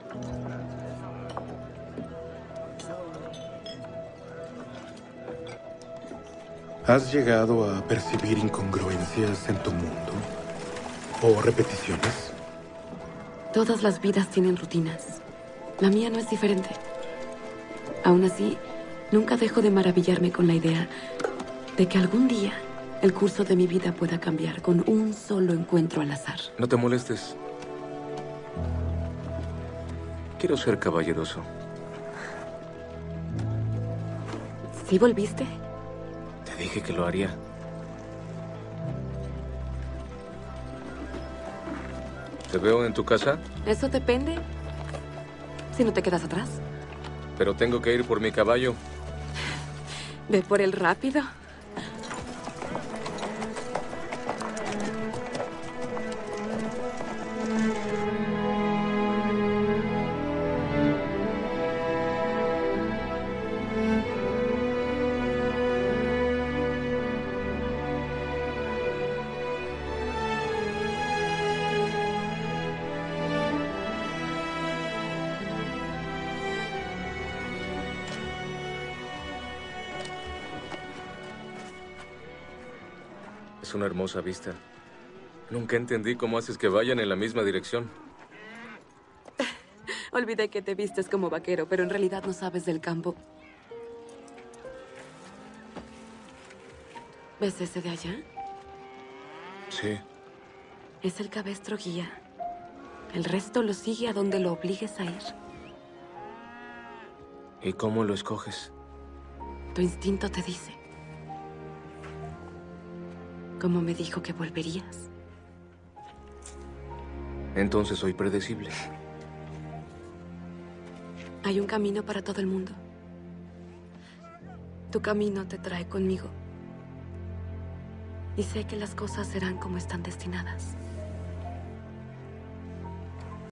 ¿Has llegado a percibir incongruencias en tu mundo? ¿O repeticiones? Todas las vidas tienen rutinas. La mía no es diferente. Aún así, nunca dejo de maravillarme con la idea de que algún día el curso de mi vida pueda cambiar con un solo encuentro al azar. No te molestes. Quiero ser caballeroso. ¿Sí volviste? Te dije que lo haría. ¿Te veo en tu casa? Eso depende. Si no te quedas atrás. Pero tengo que ir por mi caballo. Ve por el rápido. Es una hermosa vista. Nunca entendí cómo haces que vayan en la misma dirección. Olvidé que te vistes como vaquero, pero en realidad no sabes del campo. ¿Ves ese de allá? Sí. Es el cabestro guía. El resto lo sigue a donde lo obligues a ir. ¿Y cómo lo escoges? Tu instinto te dice. Como me dijo que volverías. Entonces soy predecible. Hay un camino para todo el mundo. Tu camino te trae conmigo. Y sé que las cosas serán como están destinadas.